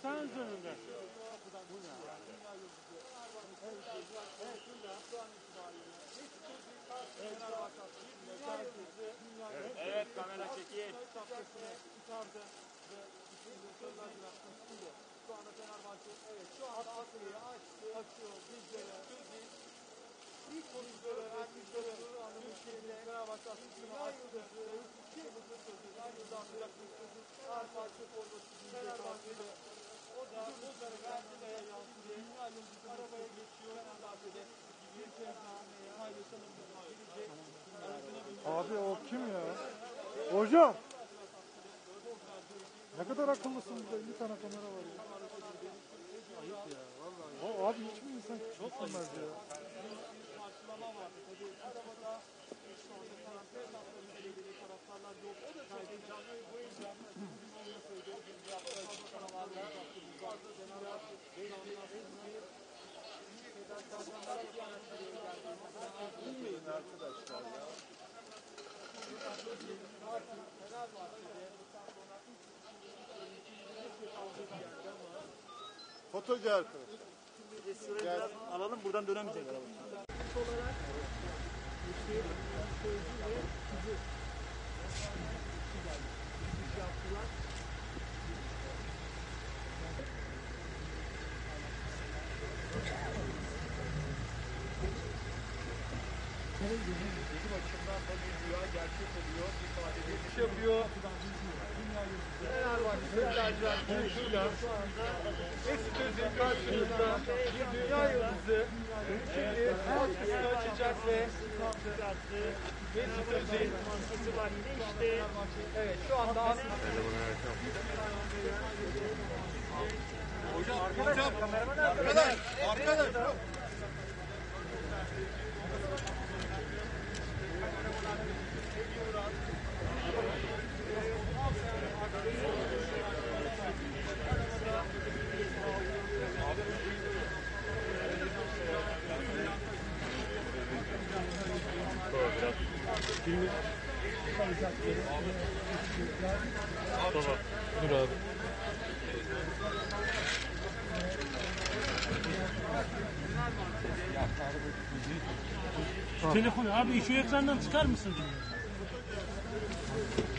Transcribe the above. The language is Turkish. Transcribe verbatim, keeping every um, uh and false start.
Masanın üzerinde. Evet, kamera çekil. Şu anda Fenerbahçe, evet şu anda Asya'yı açtı, açıyor, bizlere, ilk bizlere, bizlere, Türkiye'de Fenerbahçe Asya'sını açtı. Kırmızı sözü, aynı atacak bir sözü, Fenerbahçe forması, Fenerbahçe'de o da bu zarı verdi ve dünya yıldızı arabaya geçiyor. Fenerbahçe'de bir kez daha paylaşalım bunu gelecek. Abi o kim ya? Hocam! Ne kadar akıllısın burada, elli tane kamera var ya. Ayıp ya vallahi. O abi hiçbir insan çok olmaz ya. Karşılama var. Tabii arabada şu anda transfer hatlarıyla ilgili taraftarlar yok. O da çok heyecanlı. Bu heyecanlı. Bugün olmasaydı biz yaptığı açıklamalarla fazla Fenerbahçe fedakarlıklara Bilmeyin arkadaşlar ya. Fenerbahçe'de Fotoğrafçı arkadaş. Sırayı alalım, buradan dönemeyecek araba. olarak Hüseyin Sözcü ve Kızı çıkış yaptılar. Bizim açımdan da bir rüya gerçek oluyor. İfadeleri iş yapıyor. Fenerbahçe lacivert görüşüyle Mesut Özil karşımızda bir dünya yıldızı şimdi maskesini açacak ve Mesut Özil maskesi var yine işte. Evet şu anda aslında Hocam, hocam, arkadaş, arkadaş. Tamam. Dur abi. Telefonu abi şu ekrandan çıkar mısın?